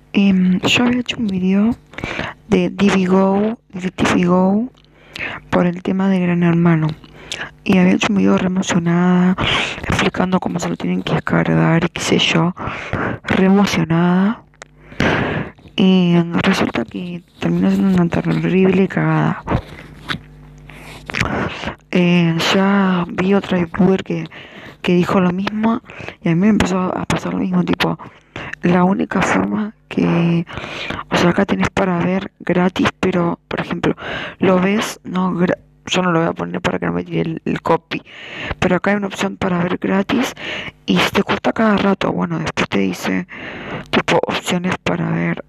Yo había hecho un video de DVGO, Detective Go, por el tema de Gran Hermano. Y había hecho un video re emocionada, explicando cómo se lo tienen que descargar y qué sé yo, re emocionada. Y resulta que terminó siendo una terrible cagada. Ya vi otra youtuber que dijo lo mismo y a mí me empezó a pasar lo mismo, tipo, la única forma que, o sea, acá tenés para ver gratis, pero, por ejemplo, lo ves, no, yo no lo voy a poner para que no me tire el copy, pero acá hay una opción para ver gratis y se te corta cada rato. Bueno, después te dice, tipo, opciones para ver,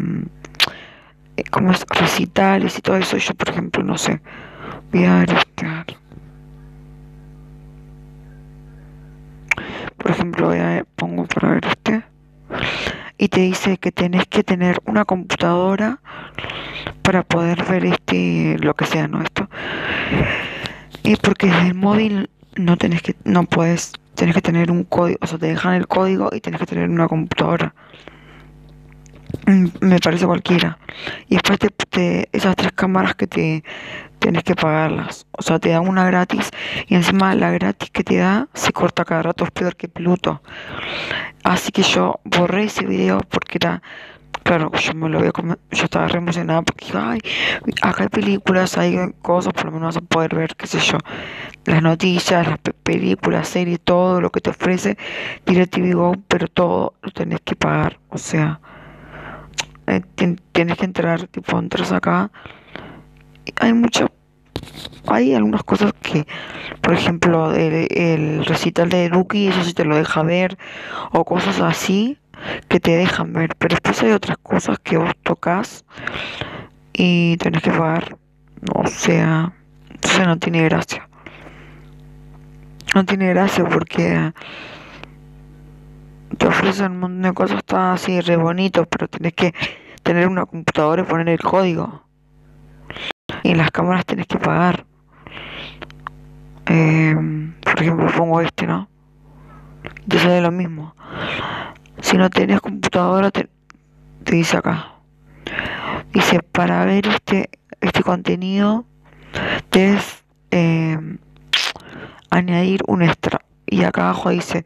como es, recitales y todo eso. Yo, por ejemplo, no sé, voy a ver, por ejemplo, pongo para ver y te dice que tenés que tener una computadora para poder ver lo que sea, ¿no? Esto. Y porque desde el móvil no puedes, tenés que tener un código, o sea, te dejan el código y tenés que tener una computadora. Me parece cualquiera. Y después esas tres cámaras que te tenés que pagarlas. O sea, te da una gratis y encima la gratis que te da se corta cada rato, es peor que Pluto. Así que yo borré ese video porque era, claro, yo me lo voy a comer, yo estaba re emocionada porque dije, ay, acá hay películas, hay cosas, por lo menos vas a poder ver, qué sé yo, las noticias, las películas, series, todo lo que te ofrece DirecTV Go, pero todo lo tenés que pagar. O sea, tienes que entrar, tipo, entras acá. Hay mucho, hay algunas cosas que, por ejemplo, el recital de Duki, eso sí te lo deja ver, o cosas así que te dejan ver, pero después hay otras cosas que vos tocas y tenés que pagar. O sea, entonces no tiene gracia. No tiene gracia porque te ofrecen un montón de cosas, está así re bonito, pero tenés que tener una computadora y poner el código. Y las cámaras tenés que pagar. Por ejemplo, pongo ¿no? Te sale lo mismo. Si no tenés computadora, te dice acá. Dice, para ver este contenido, debes añadir un extra. Y acá abajo dice,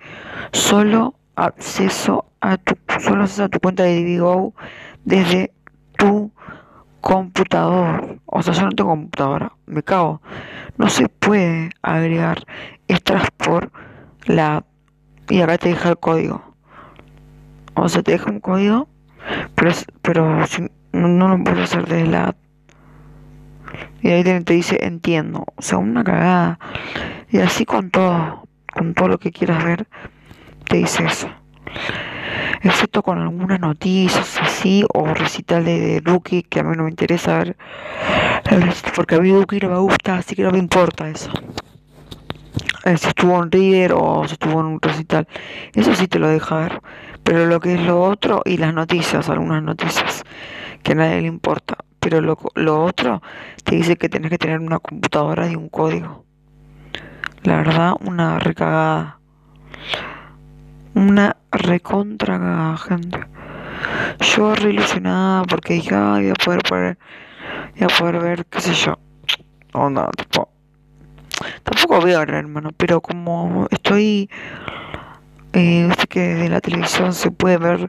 solo acceso a tu cuenta de DiviGo desde tu computador. O sea, yo no tengo computadora, me cago. No se puede agregar extras por la app. Y acá te deja el código. O sea, te deja un código, pero si, no lo puedes hacer desde la app. Y ahí te dice entiendo. O sea, una cagada. Y así con todo lo que quieras ver, te dice eso. Excepto con algunas noticias así, o recital de Duki, que a mí no me interesa ver, porque a mí Duki no me gusta, así que no me importa eso. Si estuvo en River o si estuvo en un recital, eso sí te lo deja ver. Pero lo que es lo otro y las noticias, algunas noticias que a nadie le importa. Pero lo otro te dice que tenés que tener una computadora y un código. La verdad, una recagada. Una recontra cagada, gente. Yo re ilusionada porque dije, ay, voy a poder ver, qué sé yo. Onda, tipo. Tampoco veo a hermano, pero como estoy, viste que de la televisión se puede ver,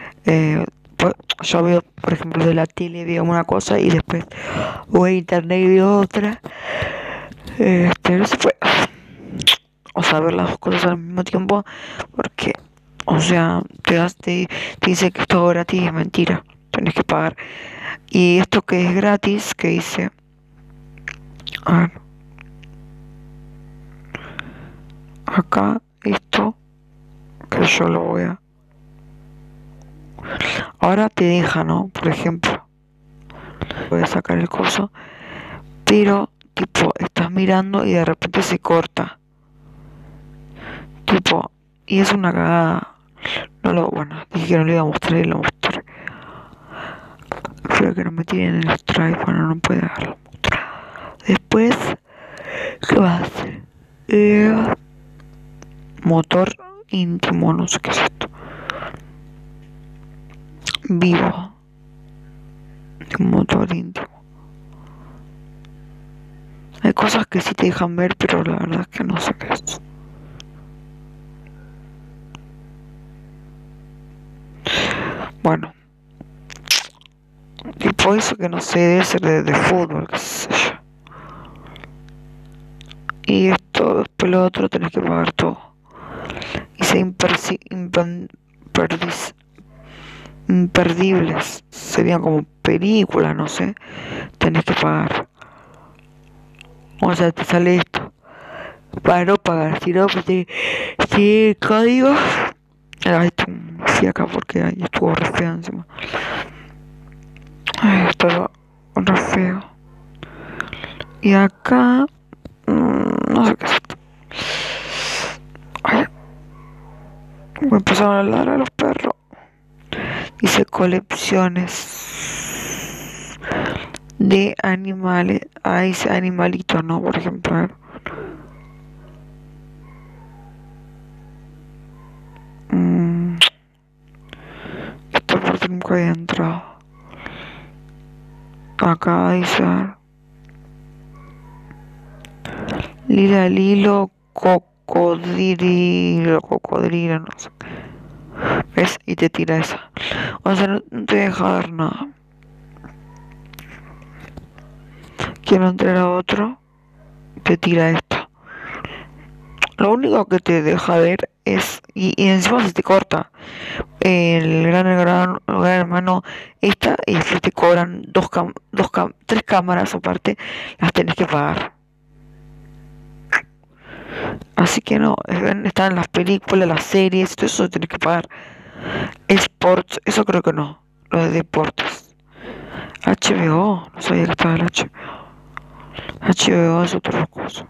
yo veo, por ejemplo, de la tele veo una cosa y después voy a internet y veo otra. No se puede, o sea, ver las dos cosas al mismo tiempo, porque, o sea, te dice que es todo gratis y es mentira, tenés que pagar. Y esto que es gratis, que dice, a ver, acá, esto, que yo lo voy a... Ahora te deja, ¿no? Por ejemplo, voy a sacar el coso, pero, tipo, estás mirando y de repente se corta. Tipo, y es una cagada. Bueno, dije que no lo iba a mostrar y lo mostré. Espero que no me tiren el strike, bueno, no puede haberlo mostrado. Después, ¿qué va a hacer? Motor íntimo, no sé qué es esto. vivo de un motor íntimo. Hay cosas que sí te dejan ver, pero la verdad es que no sé qué es. Bueno, tipo eso que no sé, debe ser de fútbol, qué sé yo. Y esto, después lo otro tenés que pagar todo. Y ser imperdibles. Serían como películas, no sé. Tenés que pagar. O sea, te sale esto. Para no pagar, si no, pues si el código. Esto sí acá porque ahí estuvo re feo encima. Ay, esto re feo. Y acá. No sé qué es esto. Ay, me empezaron a ladrar a los perros. Dice colecciones de animales. Ahí dice animalitos, ¿no? Por ejemplo. A ver. Esta parte nunca había entrado. Acá dice. Lila, lilo, cocodrilo, no sé. ¿Ves? Y te tira esa. O sea, no te deja ver nada. Quiero entrar a otro. Te tira esto. Lo único que te deja ver es. Y encima se te corta. El gran hermano. Esta. Y después te cobran tres cámaras aparte. Las tenés que pagar. Así que no. Están las películas, las series. Todo eso tenés que pagar. Sports. Eso creo que no. Lo de deportes. HBO. No sabía que estaba el HBO. HBO es otra cosa.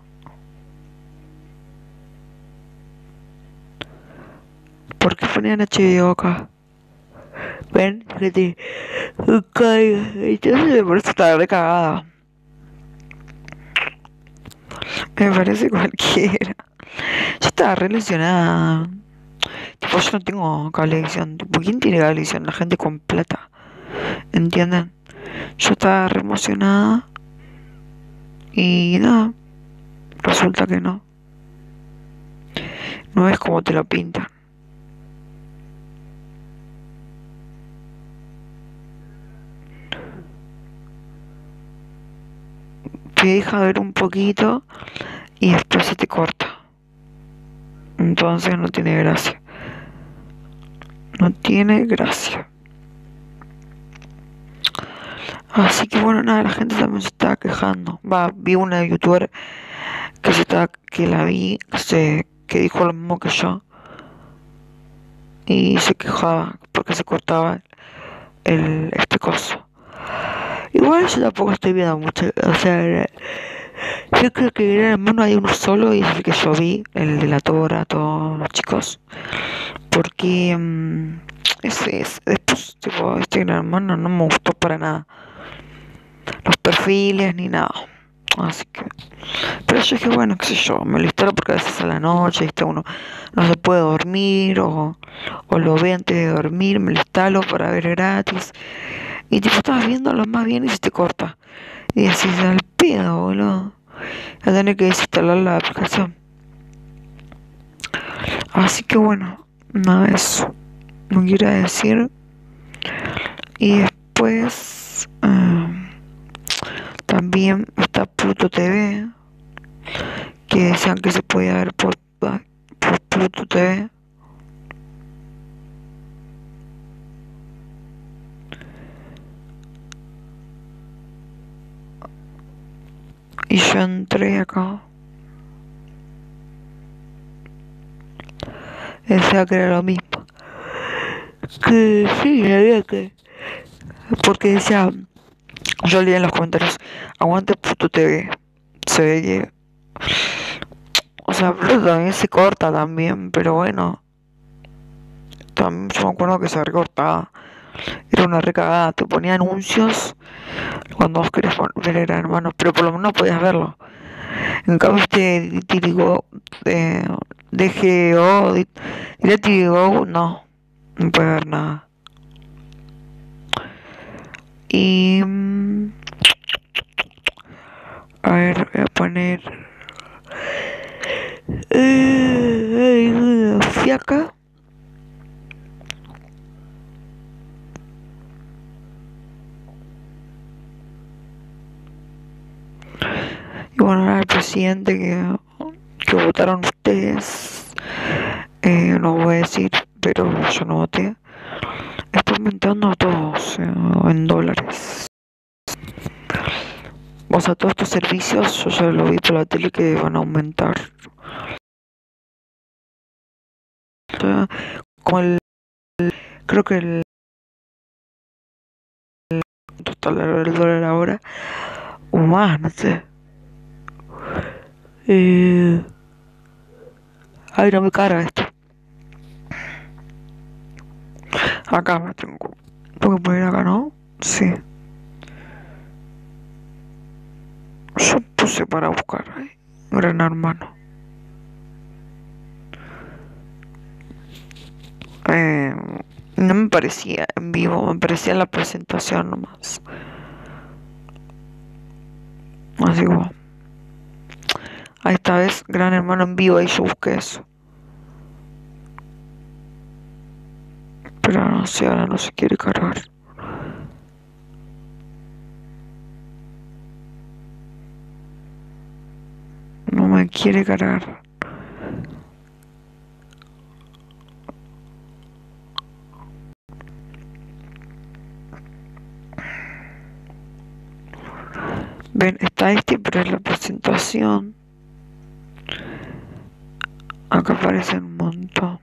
¿Por qué ponían HBO acá? ¿Ven? Que te caiga. Entonces por eso estaba recagada. Me parece cualquiera. Yo estaba re ilusionada. Tipo, yo no tengo cablevisión. Tipo, ¿quién tiene cablevisión? La gente con plata. ¿Entienden? Yo estaba re emocionada. Y nada. Resulta que no. No es como te lo pintan. Te deja ver un poquito y después se te corta. Entonces no tiene gracia. No tiene gracia. Así que bueno, nada, la gente también se estaba quejando. Vi una youtuber que la vi, que dijo lo mismo que yo. Y se quejaba porque se cortaba este coso. Igual yo tampoco estoy viendo mucho, o sea, yo creo que en el hermano hay uno solo y es el que yo vi, el de la Tora, todos los chicos. Porque después, tipo, este gran hermano no me gustó para nada. Los perfiles ni nada. Así que. Pero yo dije, bueno, qué sé yo, me lo instalo porque a veces a la noche, uno no se puede dormir o lo ve antes de dormir, me lo instalo para ver gratis. Y tipo, estás viéndolo más bien y se te corta. Y decís, al pedo, boludo. A tener que desinstalar la aplicación. Así que bueno, nada, eso. No quiero decir. Y después también está Pluto TV, que decían que se podía ver por Pluto TV. Y yo entré acá. Decía que era lo mismo. Que sí, había que. Porque decía. Yo leí en los comentarios. Aguante Pluto TV. Se ve que. O sea, Pluto también se corta también. Pero bueno. También yo me acuerdo que se recortaba. Era una recagada. Te ponía anuncios. Cuando vos querés ver Gran Hermano. Pero por lo menos podías verlo. En cambio este Tirigo DGO, DirecTV Go, no puede ver nada. Y a ver, voy a poner fiaca. Y bueno, ahora el presidente que votaron ustedes, no voy a decir, pero yo no voté. Está aumentando a todos en dólares. O sea, todos estos servicios, yo ya lo vi por la tele que van a aumentar. O sea, como creo que el total del dólar ahora, o más, no sé. Ay, no me carga esto. Acá me tengo que poner acá, ¿no? Sí. Yo puse para buscar, Gran Hermano. No me parecía en vivo, me parecía en la presentación nomás. Así como, ahí esta vez Gran Hermano en vivo, ahí yo busqué eso. Pero no sé, ahora no se quiere cargar. No me quiere cargar. Ven, está pero es la presentación. Acá aparece un montón.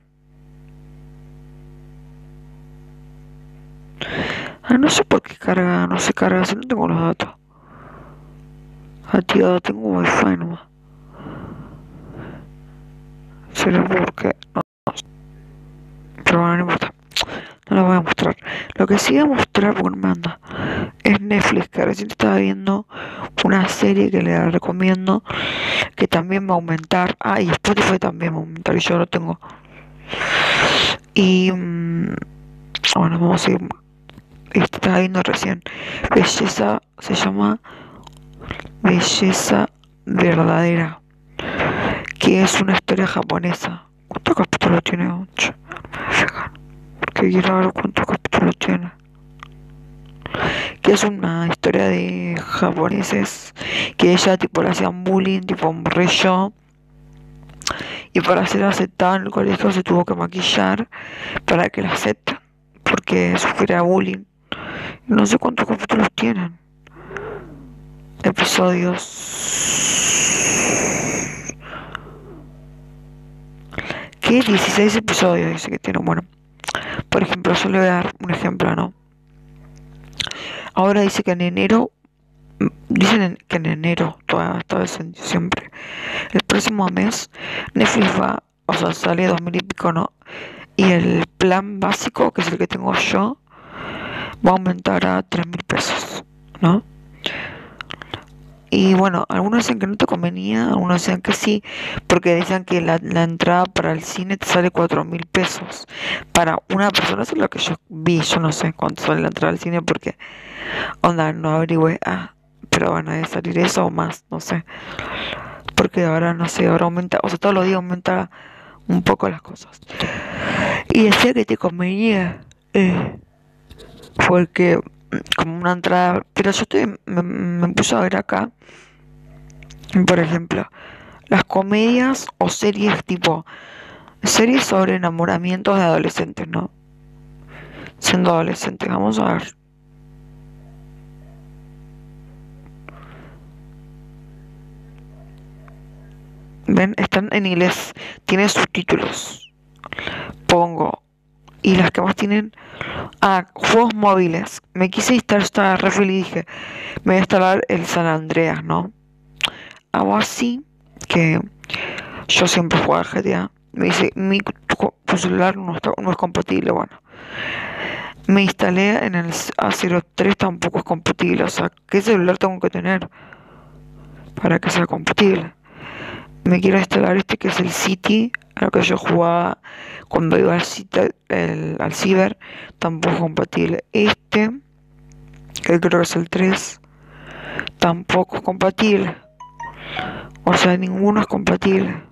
No sé por qué carga, no se carga, si no tengo los datos. Activado, tengo wifi nomás. Será porque no sé. Pero bueno, no importa. No lo voy a mostrar. Lo que sí voy a mostrar, porque no me anda, es Netflix, que recién estaba viendo una serie que le recomiendo, que también va a aumentar. Y Spotify también va a aumentar, y yo lo tengo. Y bueno, vamos a ir. Estaba viendo recién. Belleza, se llama Belleza Verdadera, que es una historia japonesa. ¿Cuántos capítulos tiene? 8. Porque quiero ver cuántos capítulos tiene. Que es una historia de japoneses que ella tipo le hacían bullying, tipo re yo. Y para ser aceptada en el colegio se tuvo que maquillar para que la acepten, porque sufría bullying. No sé cuántos capítulos tienen. Episodios. ¿Qué? 16 episodios dice que tiene. Bueno, por ejemplo, yo le voy a dar un ejemplo, ¿no? Ahora dice que en enero, dicen que en enero, toda vez en diciembre, el próximo mes, Netflix va, o sea, sale 2000 y pico, ¿no? Y el plan básico, que es el que tengo yo, va a aumentar a 3000 pesos, ¿no? Y bueno, algunos dicen que no te convenía, algunos decían que sí, porque decían que la entrada para el cine te sale 4000 pesos. Para una persona, eso es lo que yo vi, yo no sé cuánto sale la entrada al cine, porque, onda, no averigüé, pero van a salir eso o más, no sé. Porque ahora, no sé, ahora aumenta, o sea, todos los días aumenta un poco las cosas. Y decía que te convenía, porque como una entrada, pero yo me puse a ver acá, por ejemplo, las comedias o series tipo, series sobre enamoramientos de adolescentes, ¿no? Siendo adolescentes, vamos a ver. Ven, están en inglés, tiene subtítulos. Pongo. Y las que más tienen, juegos móviles. Me quise instalar, estaba re feliz y dije, me voy a instalar el San Andreas, ¿no? Hago así, que yo siempre juego al GTA. Me dice, tu celular no es compatible, bueno. Me instalé en el A03, tampoco es compatible. O sea, ¿qué celular tengo que tener para que sea compatible? Me quiero instalar este que es el City, a lo que yo jugaba cuando iba al ciber, tampoco es compatible. Este, que creo que es el 3, tampoco es compatible. O sea, ninguno es compatible.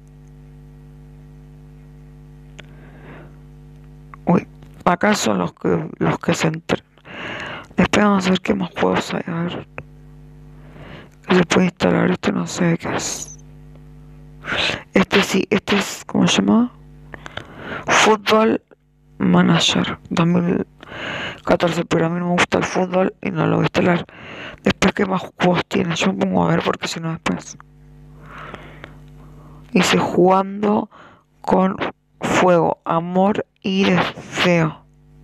Uy, acá son los que se entran. Después vamos a ver qué más juegos hay. A ver, que se puede instalar. Este no sé qué es. Este sí, este es, ¿cómo se llama? Football Manager 2014, pero a mí no me gusta el fútbol y no lo voy a instalar. Después, ¿qué más juegos tiene? Yo me pongo a ver porque si no después. Dice jugando con fuego, amor y deseo.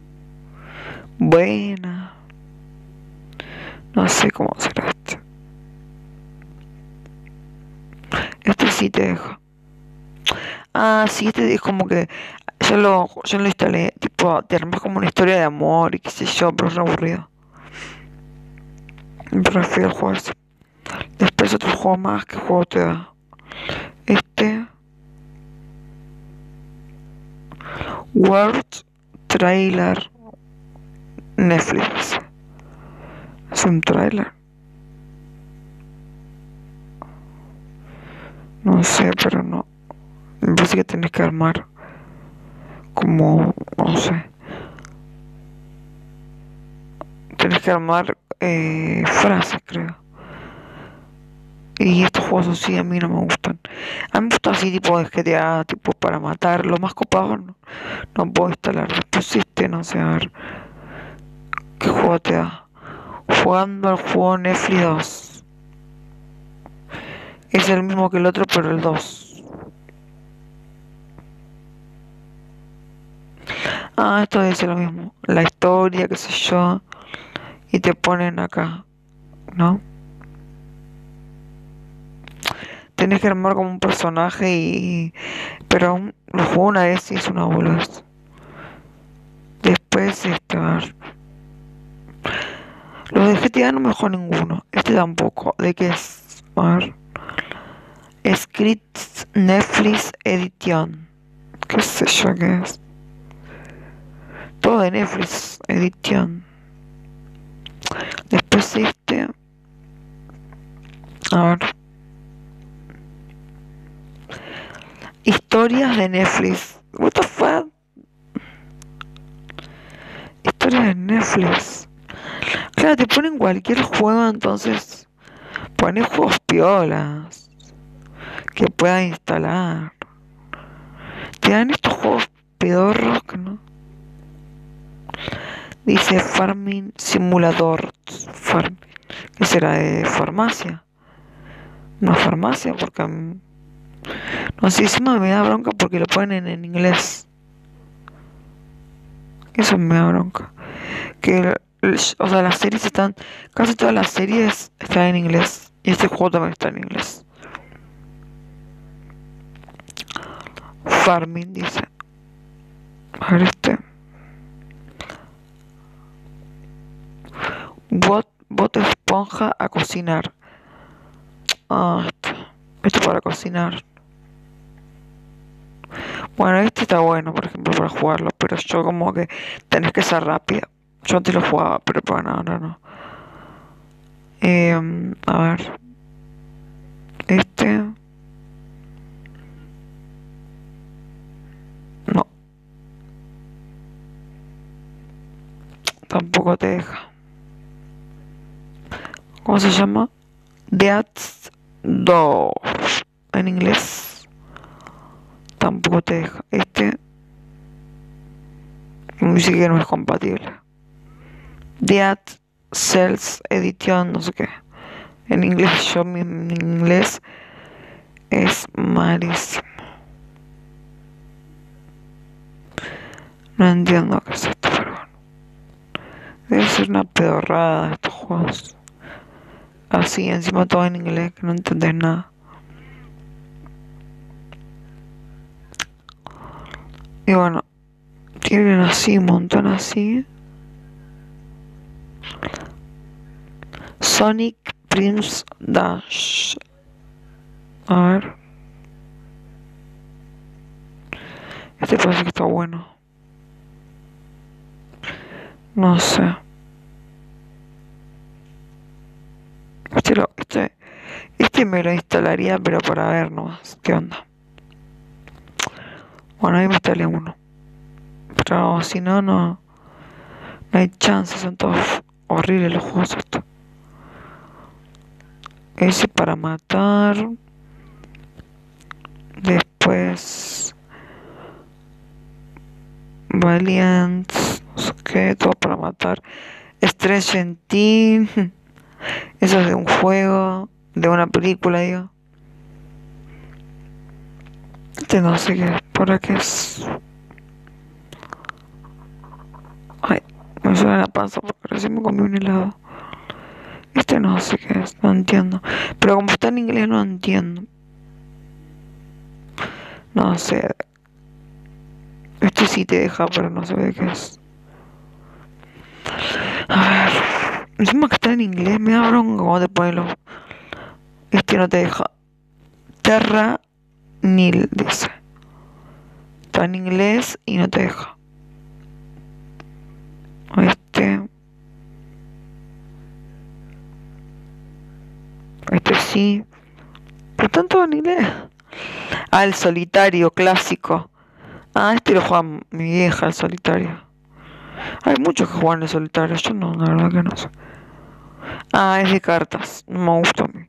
Buena. No sé cómo será este. Este sí te deja. Ah, sí, este es como que yo lo instalé. Tipo, te armas como una historia de amor y qué sé yo, pero es re aburrido. Prefiero jugar así. Después otro juego más, ¿qué juego te da? Este. World Trailer Netflix. Es un trailer. No sé, pero no. Me parece que tenés que armar como, no sé. Tenés que armar frases, creo. Y estos juegos así a mí no me gustan. A mí me gusta así tipo de GTA, tipo para matar. Lo más copado no puedo instalar. Después este, no sé, a ver. ¿Qué juego te da? Jugando al juego Netflix 2. Es el mismo que el otro, pero el 2. Ah, esto dice lo mismo. La historia, qué sé yo. Y te ponen acá, ¿no? Tenés que armar como un personaje y... Pero aún lo jugué una vez y es una boludez. Después, a ver. Los de GTA no me dejó ninguno. Este tampoco. ¿De qué es? A ver. Scripts Netflix Edition. ¿Qué sé yo qué es? Todo de Netflix Edition. Después este. A ver. Historias de Netflix. What the fuck? Historias de Netflix. Claro, te ponen cualquier juego, entonces pones juegos piolas que puedas instalar. Te dan estos juegos pedorros que no. Dice Farming Simulator. ¿Qué será? ¿De farmacia? No farmacia, porque no sé, encima me da bronca porque lo ponen en inglés. Eso me da bronca. O sea, las series están. Casi todas las series están en inglés. Y este juego también está en inglés. Farming dice. A ver este. Bot esponja a cocinar. Ah, esto para cocinar. Bueno, este está bueno, por ejemplo, para jugarlo, pero yo como que tenés que ser rápida. Yo antes lo jugaba, pero bueno, ahora no. A ver. Este. No, tampoco te deja. ¿Cómo se llama? Death's Door. En inglés. Tampoco te deja. Este. Dice que no es compatible. Death Cells Edition, no sé qué. En inglés, mi inglés es malísimo. No entiendo qué es esto, pero bueno. Debe ser una pedorrada estos juegos. Así, encima todo en inglés, que no entendés nada. Y bueno, tienen así, un montón así. Sonic Prince Dash. A ver. Este parece que está bueno. No sé. Este me lo instalaría, pero para ver nomás qué onda. Bueno, ahí me instalé uno. Pero si no, no hay chance, son todos horribles los juegos estos. Ese para matar. Después Valiant, no sé qué, todo para matar. Stranger Things, eso es de un juego, de una película, digo. Este no sé qué, ¿para qué es? Ay, me suena la panza porque recién me comí un helado. Este no sé qué es, no entiendo. Pero como está en inglés no entiendo. No sé. Este sí te deja, pero no sé de qué es. A ver. Encima que está en inglés, me da bronca cuando te ponen los. Este no te deja. Terra Nil, dice. Está en inglés y no te deja. Este sí. Pero están todos en inglés. Ah, el solitario clásico. Ah, este lo juega mi vieja, el solitario. Hay muchos que juegan el solitario. Yo no, la verdad que no sé. Ah, es de cartas. No me gusta a mí.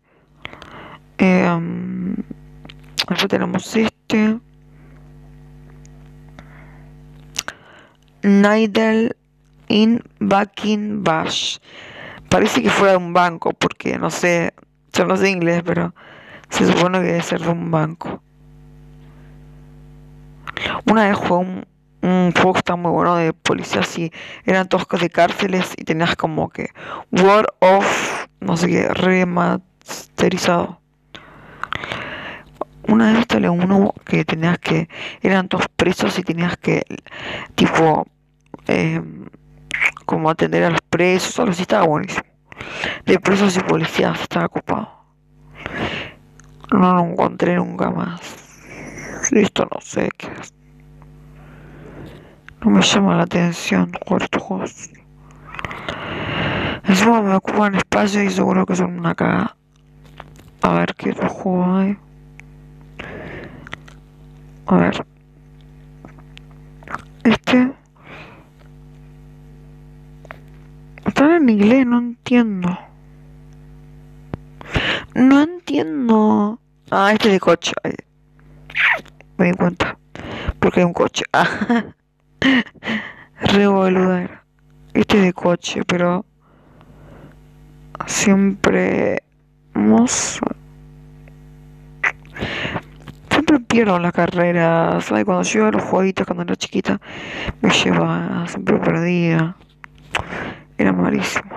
Después tenemos este. Nidal in Backing Bash. Parece que fuera de un banco, porque no sé, yo no sé inglés, pero se supone que debe ser de un banco. Una vez jugué un juego que está muy bueno de policías y eran todos de cárceles y tenías como que World of, no sé qué, remasterizado. Una vez instalé uno que tenías que, eran todos presos y tenías que, tipo, como atender a los presos, algo así, estaba buenísimo. De presos y policías, estaba ocupado. No lo encontré nunca más. Esto no sé qué es. No me llama la atención jugar estos juegos. Encima me ocupan espacio y seguro que son una cagada. A ver qué otro juego hay. A ver. Este. Están en inglés, no entiendo. No entiendo. Ah, este es de coche. Ay, me di cuenta. Porque hay un coche. Ah, re boluda era. Este es de coche, pero siempre. Siempre pierdo en las carreras. ¿Sabes? Cuando yo iba a los jueguitos cuando era chiquita, me llevaba, siempre perdía. Era malísimo.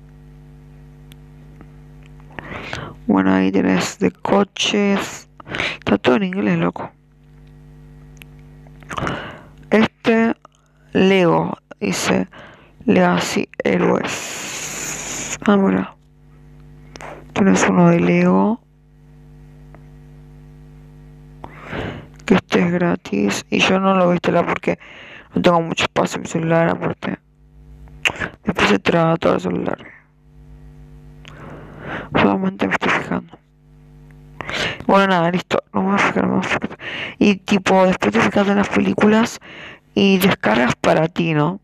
Bueno, ahí tenés de coches. Está todo en inglés, loco. Este, Lego, dice Legacy Heroes. Ah, mira. Tienes uno de Lego. Que este es gratis. Y yo no lo voy a instalar porque no tengo mucho espacio en mi celular, aparte. Después se traba todo el celular. Solamente me estoy fijando. Bueno, nada, listo. No me voy a fijar, no me voy a fijar. Y tipo, después te fijas en las películas y descargas para ti, ¿no?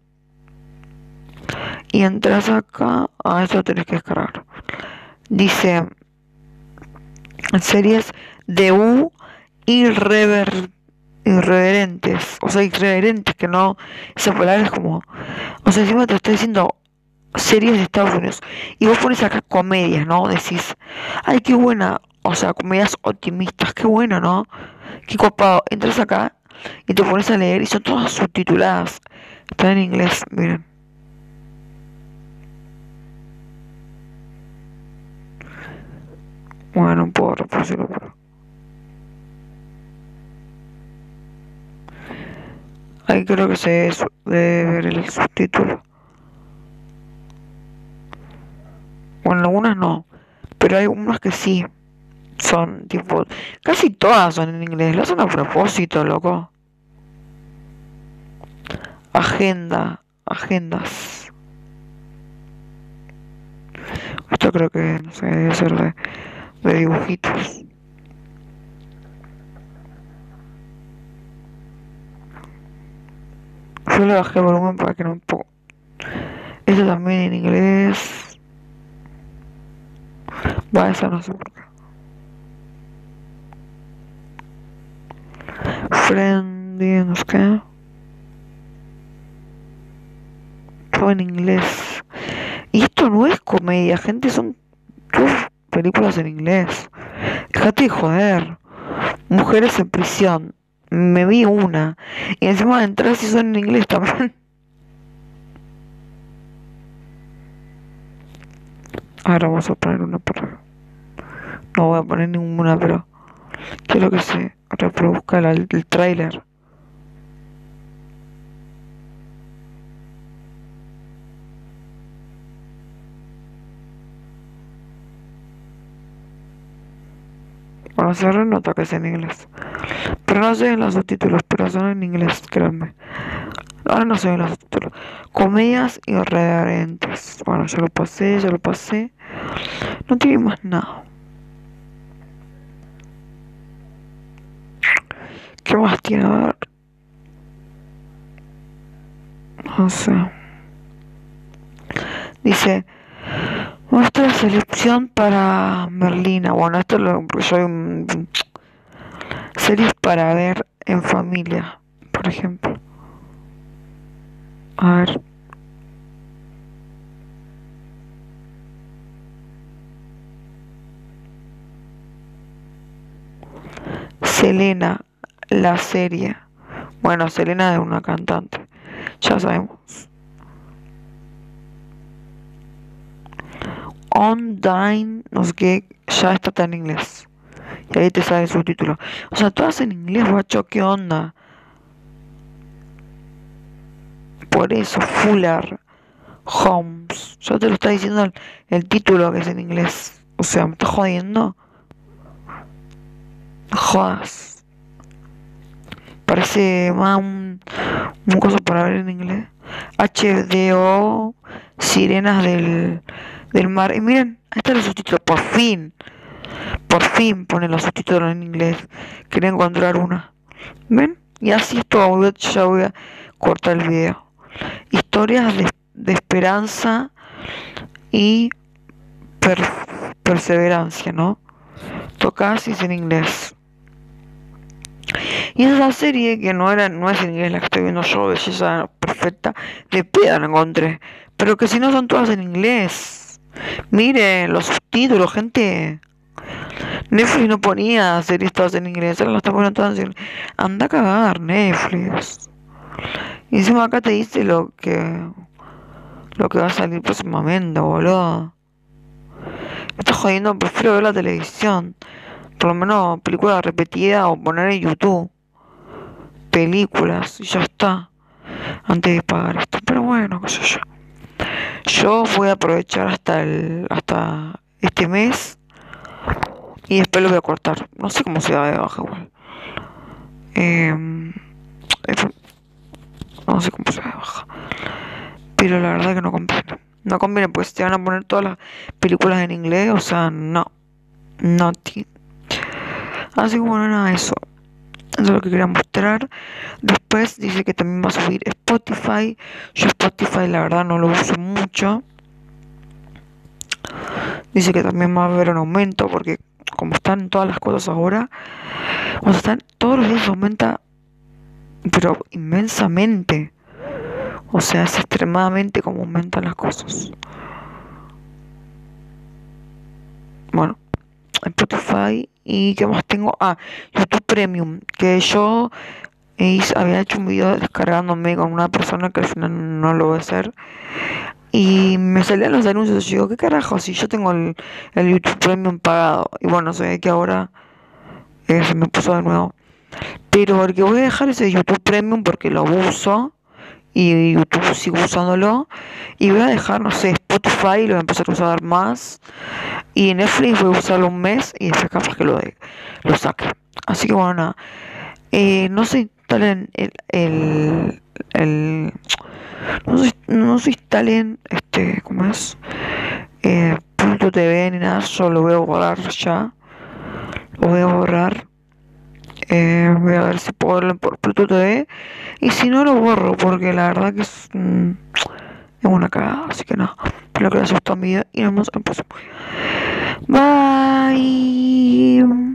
Y entras acá. Ah, eso lo tenés que descargar. Dice series de irreverentes. O sea, irreverentes, que no. Esa palabra es como. O sea, encima te estoy diciendo series de Estados Unidos. Y vos pones acá comedias, ¿no? Decís, ay, qué buena. O sea, comedias optimistas, qué bueno, ¿no? Qué copado. Entras acá y te pones a leer y son todas subtituladas. Están en inglés, miren. Bueno, no puedo reproducirlo, pero. Ahí creo que se debe ver el subtítulo. Bueno, algunas no. Pero hay unas que sí. Son tipo. Casi todas son en inglés. Lo hacen a propósito, loco. Agendas. Esto creo que, no sé, debe ser de dibujitos. Yo le bajé el volumen para que no me ponga. Esto también en inglés. Va, esa no sé por qué. Friendly, no sé qué. Todo en inglés. Y esto no es comedia, gente, son todas películas en inglés. Dejate de joder. Mujeres en prisión. Me vi una. Y encima de entrar si son en inglés también. Ahora vamos a poner una para. No voy a poner ninguna, pero quiero que se reproduzca el tráiler. Bueno, se renota que es en inglés. Pero no se ven los subtítulos, pero son en inglés, créanme. Ahora no se ven los subtítulos. Comedias irreverentes. Bueno, ya lo pasé, ya lo pasé. No tiene más nada. ¿Qué más tiene? A ver. No sé. Dice, nuestra selección para Merlina. Bueno, esto es lo que yo series para ver en familia, por ejemplo. A ver. Selena, la serie. Bueno, Selena es una cantante. Ya sabemos. Online, no sé qué, ya está en inglés. Y ahí te sale el subtítulo. O sea, todas en inglés, guacho, ¿qué onda? Por eso, Fuller Homes. Ya te lo está diciendo el título que es en inglés. O sea, ¿me estás jodiendo? No jodas. Parece más un coso para ver en inglés. HDO, Sirenas del Mar. Y miren, ahí están los subtítulos. Por fin ponen los subtítulos en inglés. Quería encontrar una. ¿Ven? Y así es todo. Ya voy a cortar el video. Historias de esperanza y per- perseverancia, ¿no? Tocasis en inglés. Y esa serie que no es en inglés la que estoy viendo yo, Belleza Perfecta, de pedo la encontré. Pero que si no son todas en inglés. Miren los subtítulos, gente. Netflix no ponía series todas en inglés, ahora las está poniendo todas en inglés. Anda a cagar, Netflix. Y encima acá te dice lo que va a salir próximamente, boludo. Me está jodiendo, prefiero ver la televisión. Por lo menos películas repetidas o poner en YouTube películas y ya está. Antes de pagar esto. Pero bueno, qué sé yo. Yo voy a aprovechar hasta este mes y después lo voy a cortar. No sé cómo se da de baja igual. Eso, no sé cómo se da de baja. Pero la verdad que no conviene. No conviene porque si te van a poner todas las películas en inglés, o sea, no. No, tío. Así que bueno, nada, eso. Eso es lo que quería mostrar. Después dice que también va a subir Spotify. Yo Spotify la verdad no lo uso mucho. Dice que también va a haber un aumento porque como están todas las cosas ahora, cuando están todos los días aumenta, pero inmensamente. O sea, es extremadamente como aumentan las cosas. Bueno, Spotify y qué más tengo. Ah, YouTube Premium, que yo había hecho un video descargándome con una persona que al final no lo voy a hacer. Y me salían los anuncios y yo digo, ¿qué carajo? Si yo tengo el YouTube Premium pagado. Y bueno, se ve que ahora se me puso de nuevo. Pero el que voy a dejar es el YouTube Premium porque lo uso. Y YouTube sigo usándolo. Y voy a dejar, no sé, Spotify, lo voy a empezar a usar más. Y Netflix voy a usarlo un mes y después capaz que lo saque. Así que bueno, nada. No se instalen no se instalen, ¿cómo es? Pluto TV ni nada, solo lo voy a borrar ya. Lo voy a borrar. Voy a ver si puedo verlo por Pluto TV. Y si no, lo borro, porque la verdad que es una cagada. Así que nada. Espero que les haya gustado mi video y nos vemos en el próximo. Bye.